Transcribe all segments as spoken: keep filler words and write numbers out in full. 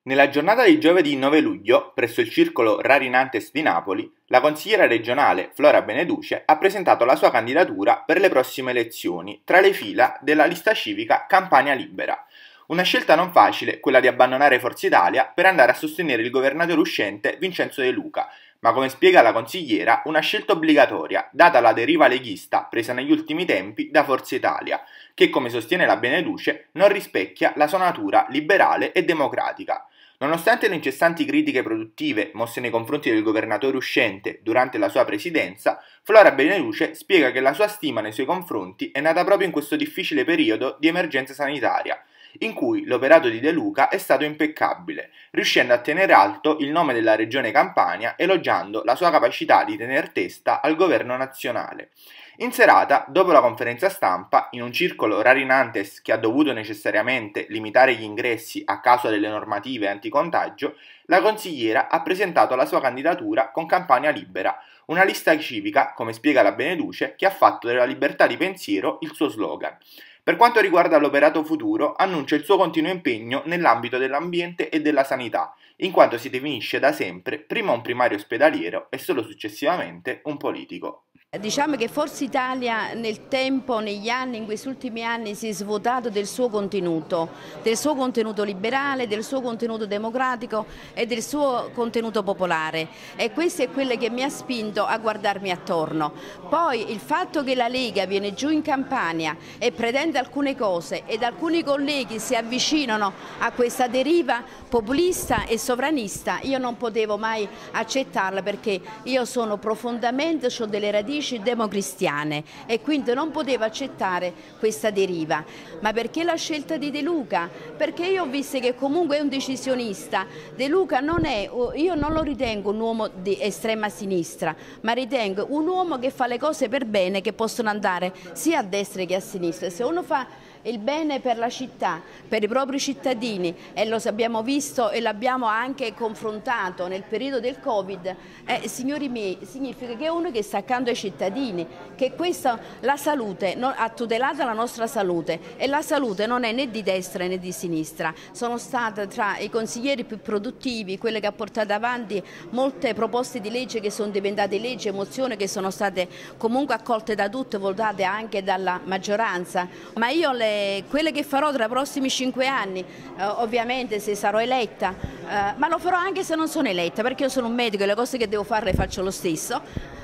Nella giornata di giovedì nove luglio, presso il circolo Rari Nantes di Napoli, la consigliera regionale Flora Beneduce ha presentato la sua candidatura per le prossime elezioni tra le fila della lista civica Campania Libera. Una scelta non facile, quella di abbandonare Forza Italia per andare a sostenere il governatore uscente Vincenzo De Luca, ma come spiega la consigliera, una scelta obbligatoria, data la deriva leghista presa negli ultimi tempi da Forza Italia, che, come sostiene la Beneduce, non rispecchia la sua natura liberale e democratica. Nonostante le incessanti critiche produttive mosse nei confronti del governatore uscente durante la sua presidenza, Flora Beneduce spiega che la sua stima nei suoi confronti è nata proprio in questo difficile periodo di emergenza sanitaria, in cui l'operato di De Luca è stato impeccabile, riuscendo a tenere alto il nome della regione Campania, elogiando la sua capacità di tener testa al governo nazionale. In serata, dopo la conferenza stampa, in un circolo Rari Nantes che ha dovuto necessariamente limitare gli ingressi a causa delle normative anticontagio, la consigliera ha presentato la sua candidatura con Campania Libera, una lista civica, come spiega la Beneduce, che ha fatto della libertà di pensiero il suo slogan. Per quanto riguarda l'operato futuro, annuncia il suo continuo impegno nell'ambito dell'ambiente e della sanità, in quanto si definisce da sempre prima un primario ospedaliero e solo successivamente un politico. Diciamo che Forza Italia nel tempo, negli anni, in questi ultimi anni si è svuotato del suo contenuto, del suo contenuto liberale, del suo contenuto democratico e del suo contenuto popolare, e questo è quello che mi ha spinto a guardarmi attorno. Poi il fatto che la Lega viene giù in Campania e pretende alcune cose ed alcuni colleghi si avvicinano a questa deriva populista e sovranista, io non potevo mai accettarla, perché io sono profondamente, ho delle radici democristiane e quindi non potevo accettare questa deriva. Ma perché la scelta di De Luca? Perché io ho visto che comunque è un decisionista. De Luca non è, io non lo ritengo un uomo di estrema sinistra, ma ritengo un uomo che fa le cose per bene, che possono andare sia a destra che a sinistra. Se uno fa il bene per la città, per i propri cittadini, e lo abbiamo visto e l'abbiamo anche confrontato nel periodo del Covid, eh, signori miei, significa che è uno che sta accanto ai cittadini, che questa, la salute, non, ha tutelato la nostra salute, e la salute non è né di destra né di sinistra. Sono stata tra i consiglieri più produttivi, quelle che ha portato avanti molte proposte di legge che sono diventate leggi e mozioni che sono state comunque accolte da tutte, votate anche dalla maggioranza. Ma io le quelle che farò tra i prossimi cinque anni, eh, ovviamente se sarò eletta, eh, ma lo farò anche se non sono eletta, perché io sono un medico e le cose che devo fare le faccio lo stesso,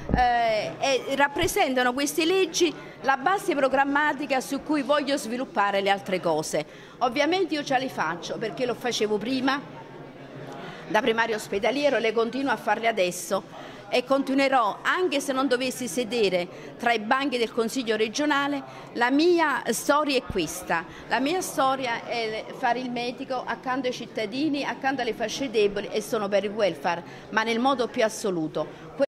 eh, e rappresentano queste leggi la base programmatica su cui voglio sviluppare le altre cose. Ovviamente io già le faccio, perché lo facevo prima da primario ospedaliero, le continuo a farle adesso e continuerò, anche se non dovessi sedere tra i banchi del Consiglio regionale. La mia storia è questa, la mia storia è fare il medico accanto ai cittadini, accanto alle fasce deboli, e sono per il welfare, ma nel modo più assoluto.